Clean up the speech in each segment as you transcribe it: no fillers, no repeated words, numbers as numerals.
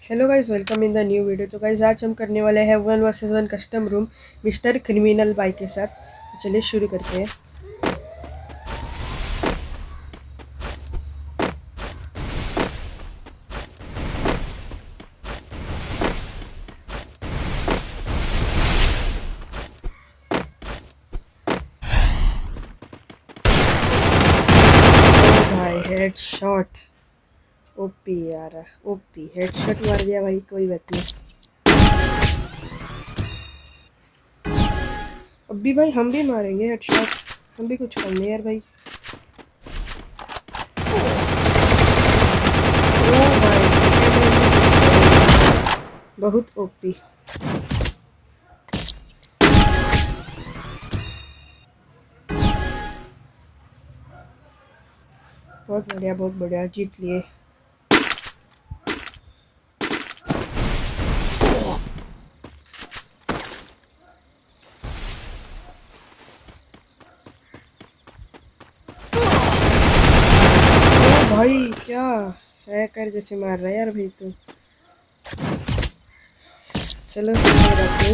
Hello guys, welcome in the new video. तो guys आज हम करने वाले हैं 1 vs 1 custom room mister criminal बाई के साथ। तो चलिए शुरू करते हैं। भाई हेडशॉट ओपी यार, ओपी हेडशॉट मार दिया भाई। कोई बात नहीं, अभी भाई हम भी मारेंगे हेडशॉट। हम भी कुछ करने यार भाई। ओ भाई बहुत ओपी। बहुत बढ़िया जीत लिए। ओ भाई क्या हैकर जैसे मार रहा है यार भाई। तो चलो रखो।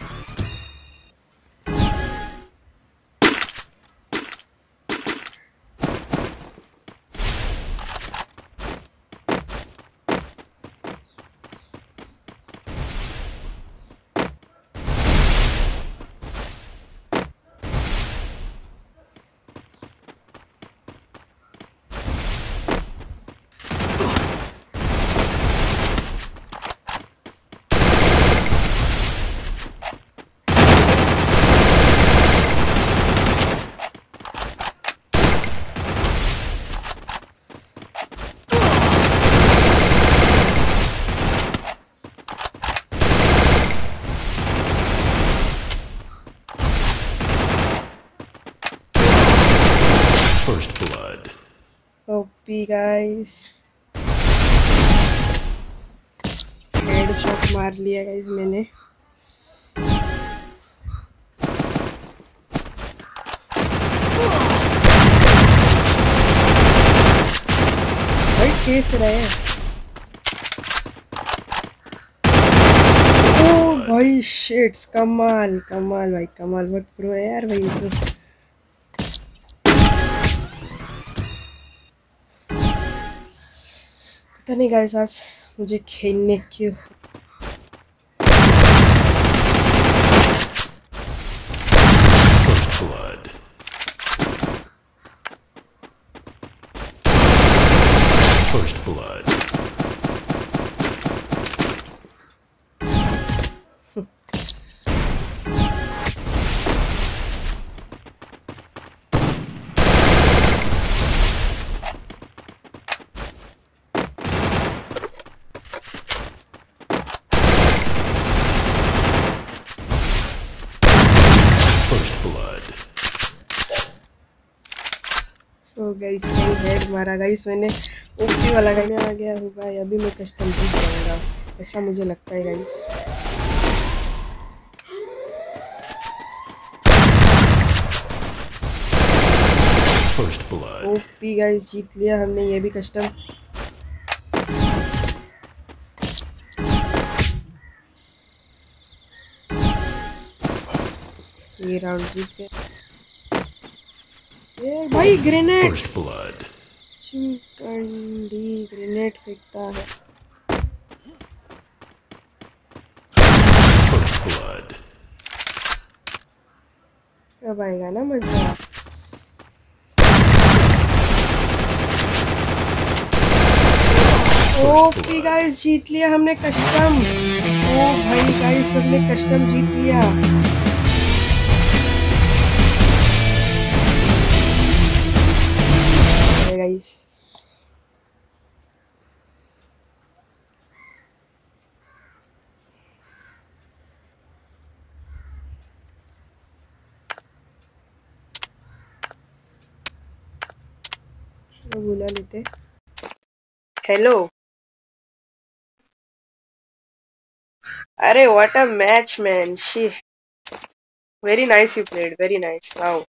First blood. OP guys, headshot मार लिया गाइस मैंने। भाई केस रहे। ओ भाई शिट्स, कमाल कमाल भाई, कमाल। बहुत प्रो है यार भाई। तो पता नहीं गाइस आज मुझे खेलने क्यों। First blood. First blood. First blood. ओ गाइस कहीं हेड मारा गाइस मैंने। ओपी वाला गाइस में आ गया हूँ भाई। अभी मैं कस्टम जीत जाऊंगा, ऐसा मुझे लगता है guys. First blood. OP guys जीत लिया हमने ये भी कस्टम। ये राउंड जीत गए। ये भाई ग्रेनेड, First blood. चिकंडी ग्रेनेड फेंकता है। First blood. अब आएगा ना मजा। ओपी गाइस जीत लिया हमने कस्टम। ओ भाई गाइस सबने कस्टम जीत लिया। गाइस बुला लेते। हेलो, अरे what a match man, she very nice, you played very nice, wow.